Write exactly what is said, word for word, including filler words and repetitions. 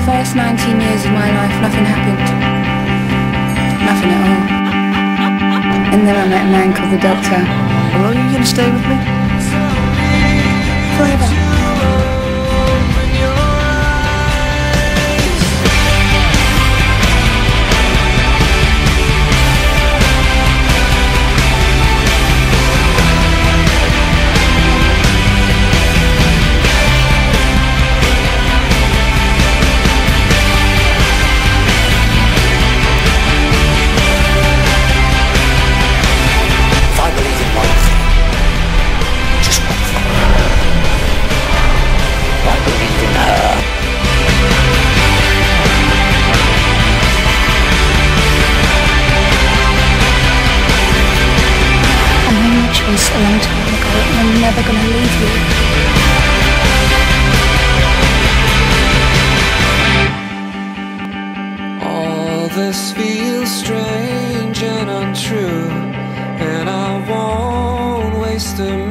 first nineteen years of my life, nothing happened. Nothing at all. And then I met a man called the Doctor. How long are you going to stay with me? Forever. A long time ago, and I'm never gonna leave you. All this feels strange and untrue, and I won't waste a minute.